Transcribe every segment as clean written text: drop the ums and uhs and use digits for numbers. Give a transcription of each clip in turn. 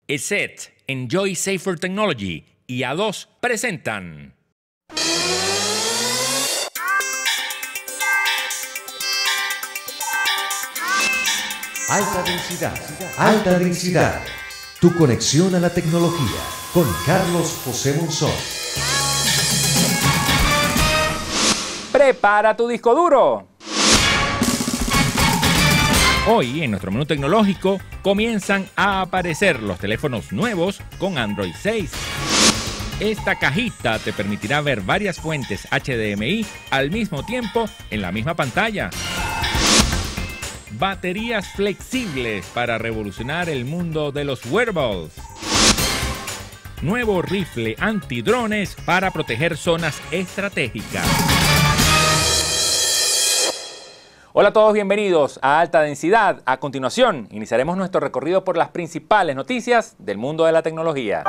ESET, Enjoy Safer Technology y A2 presentan. Alta densidad, alta densidad. Tu conexión a la tecnología con Carlos José Monzón. ¡Prepara tu disco duro! Hoy, en nuestro menú tecnológico, comienzan a aparecer los teléfonos nuevos con Android 6. Esta cajita te permitirá ver varias fuentes HDMI al mismo tiempo en la misma pantalla. Baterías flexibles para revolucionar el mundo de los wearables. Nuevo rifle antidrones para proteger zonas estratégicas. Hola a todos, bienvenidos a Alta Densidad. A continuación, iniciaremos nuestro recorrido por las principales noticias del mundo de la tecnología.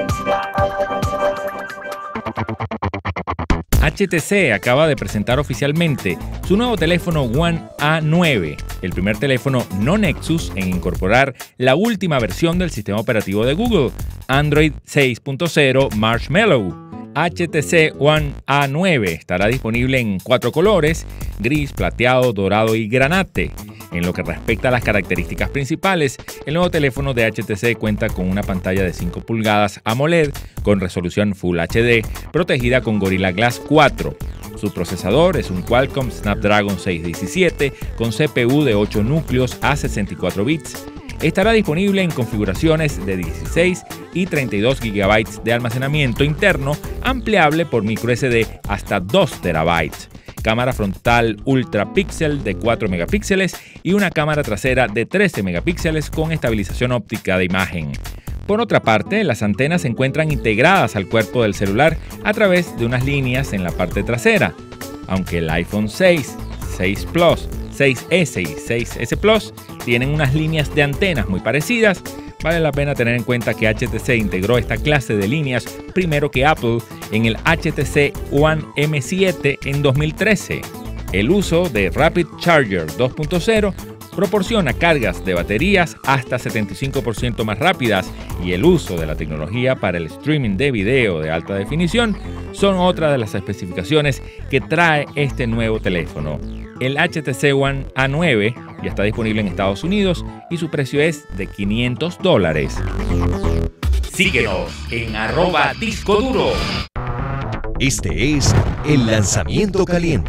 HTC acaba de presentar oficialmente su nuevo teléfono One A9, el primer teléfono no Nexus en incorporar la última versión del sistema operativo de Google, Android 6.0 Marshmallow. HTC One A9 estará disponible en 4 colores: gris, plateado, dorado y granate. En lo que respecta a las características principales, el nuevo teléfono de HTC cuenta con una pantalla de 5 pulgadas AMOLED con resolución Full HD, protegida con Gorilla Glass 4. Su procesador es un Qualcomm Snapdragon 617 con CPU de 8 núcleos a 64 bits. Estará disponible en configuraciones de 16 y 32 GB de almacenamiento interno, ampliable por microSD hasta 2 TB. Cámara frontal Ultra Pixel de 4 megapíxeles y una cámara trasera de 13 megapíxeles con estabilización óptica de imagen. Por otra parte, las antenas se encuentran integradas al cuerpo del celular a través de unas líneas en la parte trasera. Aunque el iPhone 6, 6 Plus, 6S y 6S Plus tienen unas líneas de antenas muy parecidas, vale la pena tener en cuenta que HTC integró esta clase de líneas primero que Apple en el HTC One M7 en 2013. El uso de Rapid Charger 2.0 proporciona cargas de baterías hasta 75% más rápidas, y el uso de la tecnología para el streaming de video de alta definición son otra de las especificaciones que trae este nuevo teléfono. El HTC One A9 ya está disponible en Estados Unidos y su precio es de $500. Síguenos en @discoduro. Este es el lanzamiento caliente.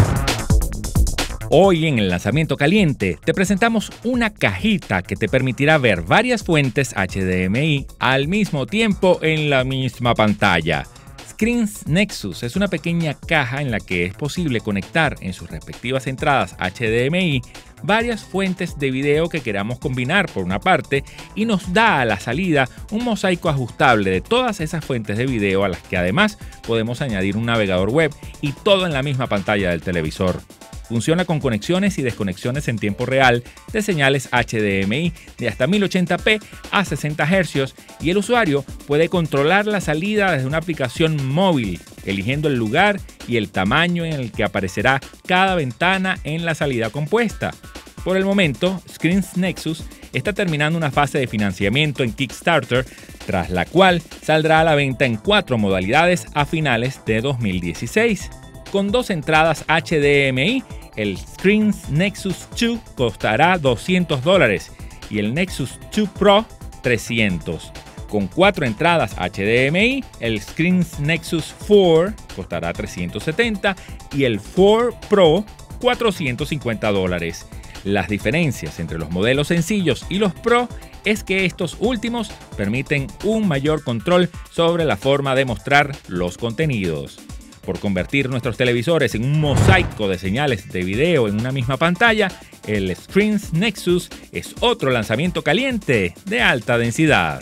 Hoy en el lanzamiento caliente te presentamos una cajita que te permitirá ver varias fuentes HDMI al mismo tiempo en la misma pantalla. Screens Nexus es una pequeña caja en la que es posible conectar en sus respectivas entradas HDMI varias fuentes de video que queramos combinar por una parte, y nos da a la salida un mosaico ajustable de todas esas fuentes de video, a las que además podemos añadir un navegador web, y todo en la misma pantalla del televisor. Funciona con conexiones y desconexiones en tiempo real de señales HDMI de hasta 1080p a 60 Hz, y el usuario puede controlar la salida desde una aplicación móvil, eligiendo el lugar y el tamaño en el que aparecerá cada ventana en la salida compuesta. Por el momento, Screens Nexus está terminando una fase de financiamiento en Kickstarter, tras la cual saldrá a la venta en 4 modalidades a finales de 2016. Con 2 entradas HDMI, el Screens Nexus 2 costará $200 y el Nexus 2 Pro $300. Con 4 entradas HDMI, el Screens Nexus 4 costará $370 y el 4 Pro $450. Las diferencias entre los modelos sencillos y los Pro es que estos últimos permiten un mayor control sobre la forma de mostrar los contenidos. Por convertir nuestros televisores en un mosaico de señales de video en una misma pantalla, el Screens Nexus es otro lanzamiento caliente de alta densidad.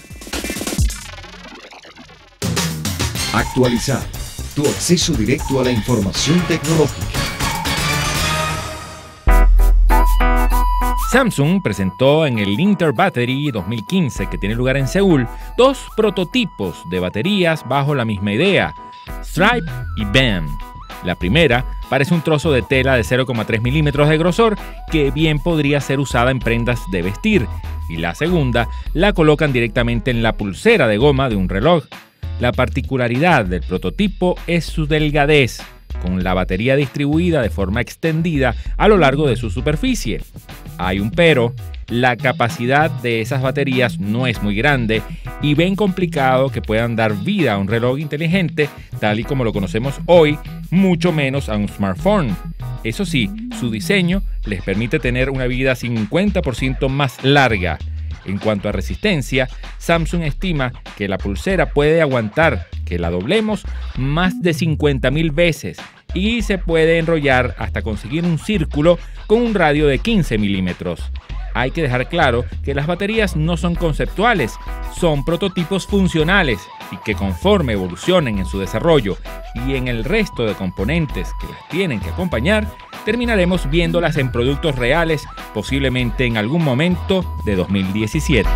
Actualizar tu acceso directo a la información tecnológica. Samsung presentó en el Inter Battery 2015, que tiene lugar en Seúl, 2 prototipos de baterías bajo la misma idea, Stripe y BAM. La primera parece un trozo de tela de 0,3 milímetros de grosor que bien podría ser usada en prendas de vestir, y la segunda la colocan directamente en la pulsera de goma de un reloj. La particularidad del prototipo es su delgadez, con la batería distribuida de forma extendida a lo largo de su superficie. Hay un pero: la capacidad de esas baterías no es muy grande y ven complicado que puedan dar vida a un reloj inteligente tal y como lo conocemos hoy, mucho menos a un smartphone. Eso sí, su diseño les permite tener una vida 50% más larga. En cuanto a resistencia, Samsung estima que la pulsera puede aguantar que la doblemos más de 50.000 veces y se puede enrollar hasta conseguir un círculo con un radio de 15 milímetros. Hay que dejar claro que las baterías no son conceptuales, son prototipos funcionales y que conforme evolucionen en su desarrollo y en el resto de componentes que las tienen que acompañar, terminaremos viéndolas en productos reales, posiblemente en algún momento de 2017.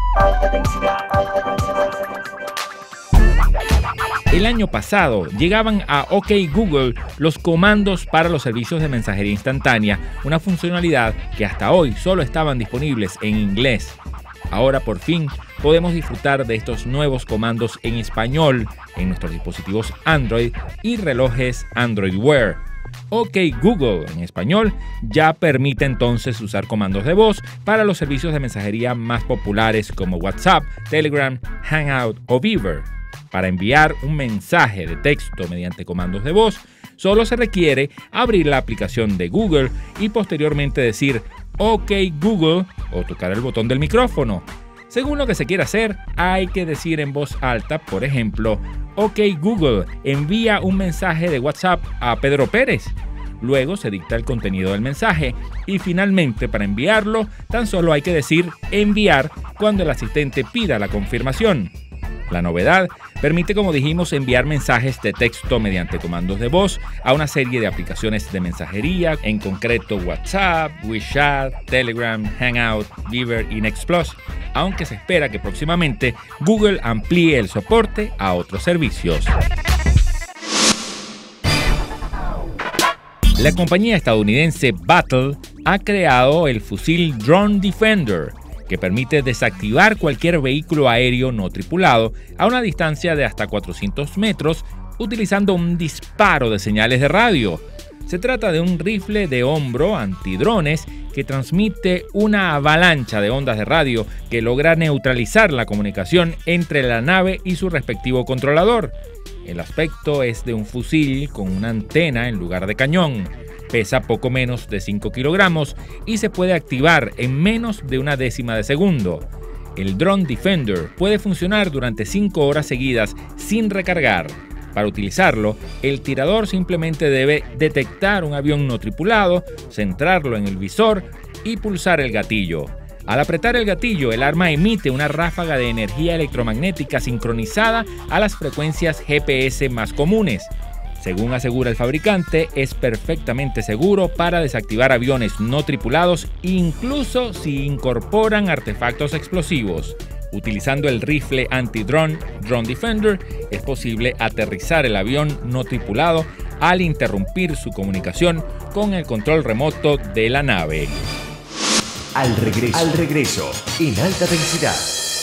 El año pasado llegaban a OK Google los comandos para los servicios de mensajería instantánea, una funcionalidad que hasta hoy solo estaban disponibles en inglés. Ahora por fin podemos disfrutar de estos nuevos comandos en español en nuestros dispositivos Android y relojes Android Wear. OK Google en español ya permite entonces usar comandos de voz para los servicios de mensajería más populares como WhatsApp, Telegram, Hangout o Viber. Para enviar un mensaje de texto mediante comandos de voz, solo se requiere abrir la aplicación de Google y posteriormente decir OK Google o tocar el botón del micrófono. Según lo que se quiera hacer, hay que decir en voz alta, por ejemplo, OK Google, envía un mensaje de WhatsApp a Pedro Pérez. Luego se dicta el contenido del mensaje y finalmente para enviarlo tan solo hay que decir enviar cuando el asistente pida la confirmación. La novedad permite, como dijimos, enviar mensajes de texto mediante comandos de voz a una serie de aplicaciones de mensajería, en concreto WhatsApp, WeChat, Telegram, Hangout, Viber y Next Plus, aunque se espera que próximamente Google amplíe el soporte a otros servicios. La compañía estadounidense Battle ha creado el fusil Drone Defender, que permite desactivar cualquier vehículo aéreo no tripulado a una distancia de hasta 400 metros utilizando un disparo de señales de radio. Se trata de un rifle de hombro antidrones que transmite una avalancha de ondas de radio que logra neutralizar la comunicación entre la nave y su respectivo controlador. El aspecto es de un fusil con una antena en lugar de cañón. Pesa poco menos de 5 kilogramos y se puede activar en menos de una décima de segundo. El Drone Defender puede funcionar durante 5 horas seguidas sin recargar. Para utilizarlo, el tirador simplemente debe detectar un avión no tripulado, centrarlo en el visor y pulsar el gatillo. Al apretar el gatillo, el arma emite una ráfaga de energía electromagnética sincronizada a las frecuencias GPS más comunes. Según asegura el fabricante, es perfectamente seguro para desactivar aviones no tripulados, incluso si incorporan artefactos explosivos. Utilizando el rifle antidrone Drone Defender, es posible aterrizar el avión no tripulado al interrumpir su comunicación con el control remoto de la nave. Al regreso, en alta densidad.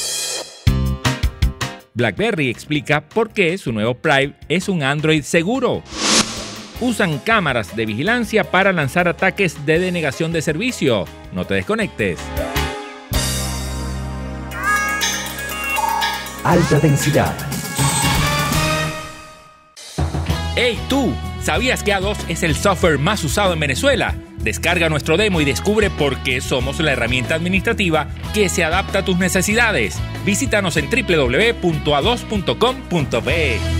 BlackBerry explica por qué su nuevo Prime es un Android seguro. Usan cámaras de vigilancia para lanzar ataques de denegación de servicio. No te desconectes. Alta densidad. ¡Hey tú! ¿Sabías que A2 es el software más usado en Venezuela? Descarga nuestro demo y descubre por qué somos la herramienta administrativa que se adapta a tus necesidades. Visítanos en www.a2.com.be.